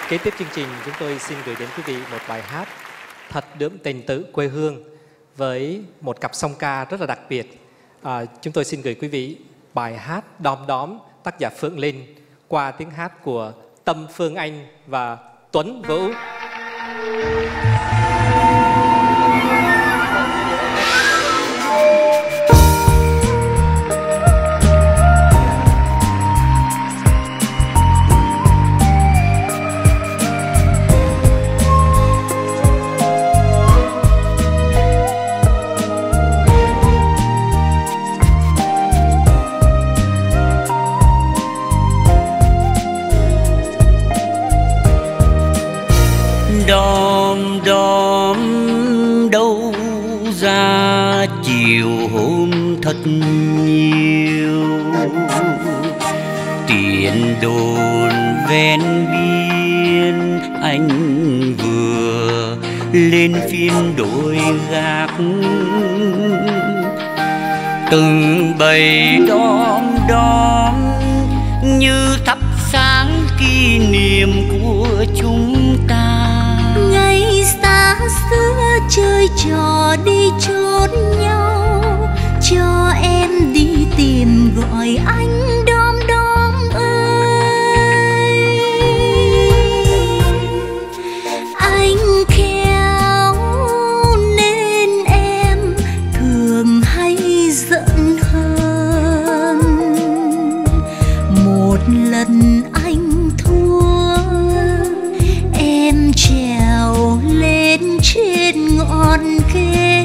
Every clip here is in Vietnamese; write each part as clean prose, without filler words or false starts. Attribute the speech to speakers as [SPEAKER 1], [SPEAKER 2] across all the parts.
[SPEAKER 1] Kế tiếp chương trình, chúng tôi xin gửi đến quý vị một bài hát thật đượm tình tứ quê hương với một cặp song ca rất là đặc biệt. Chúng tôi xin gửi quý vị bài hát Đom Đóm, tác giả Phượng Linh, qua tiếng hát của Tâm Phương Anh và Tuấn Vũ.
[SPEAKER 2] Đom đóm đâu ra chiều hôm thật nhiều, tiền đồn ven biên anh vừa lên phiên đồi gác. Từng bầy đom đóm như thắp sáng kỷ niệm của chúng ta.
[SPEAKER 3] Ngày xa xưa chơi trò đi chốt nhau, cho em đi tìm gọi anh đom đóm ơi. Anh khéo nên em thường hay giận hơn. Một lần anh thua, em trèo lên trên ngọn cây.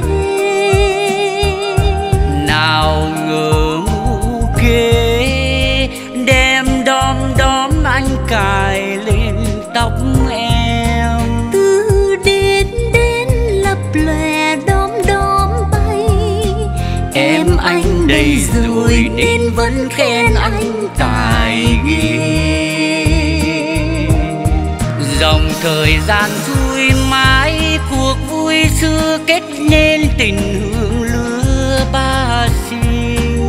[SPEAKER 2] Nào ngờ mũ kế đem đom đóm anh cài lên tóc em.
[SPEAKER 3] Từ đến lập lòe đom đóm bay.
[SPEAKER 2] Em anh đây rồi nên vẫn khen anh tài ghê. Dòng thời gian vui mãi, cuộc vui xưa kết nên tình hương lứa ba sinh.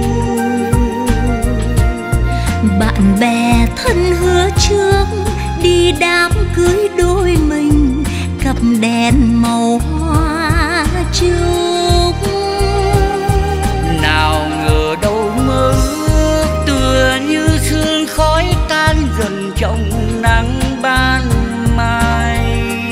[SPEAKER 3] Bạn bè thân hứa trước đi đám cưới đôi mình, cặp đèn màu hoa trúc.
[SPEAKER 2] Nào ngờ đâu mơ ước tựa như sương khói tan dần trong nắng ban mai.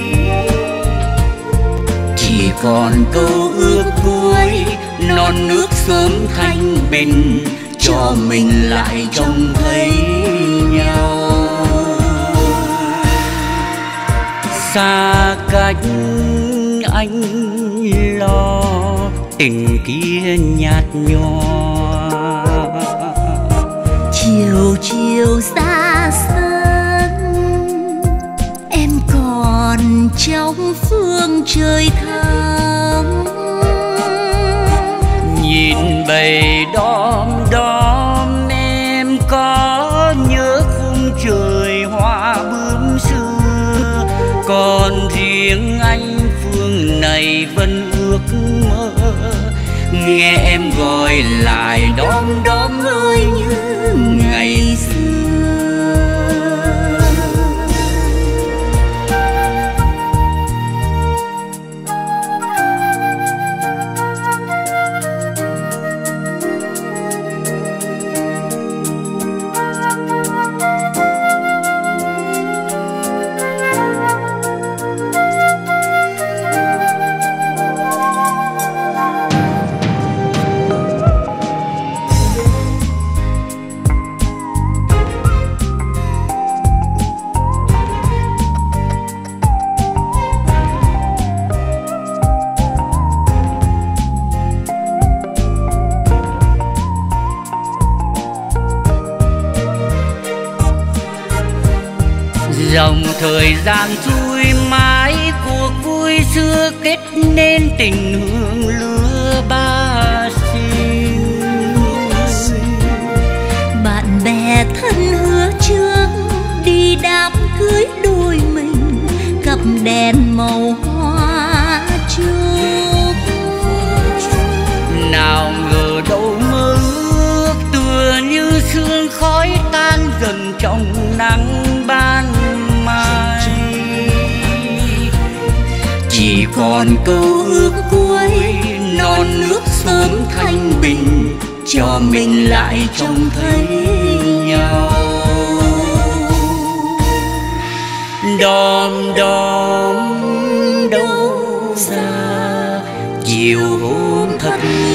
[SPEAKER 2] Chỉ còn câu ước cuối, non nước sớm thanh bình, cho mình lại trông thấy nhau. Xa cách anh lo tình kia nhạt nhòa.
[SPEAKER 3] Chiều chiều xa sân, em còn trong phương trời thắm.
[SPEAKER 2] Nhìn bầy đom đóm em có nhớ khung trời hoa bướm xưa. Còn riêng anh phương này vẫn ước mơ nghe em gọi lại đom đóm ơi như ngày xưa. Dòng thời gian vui mãi, cuộc vui xưa kết nên tình hương lứa ba sinh.
[SPEAKER 3] Bạn bè thân hứa trước đi đám cưới đôi mình, cặp đèn màu hoa trúc.
[SPEAKER 2] Nào ngờ đâu mơ ước tựa như sương khói tan dần trong nắng ban mai. còn câu ước cuối non nước sớm thanh bình, cho mình lại trông thấy nhau. Đom đóm đâu xa chiều hôm thật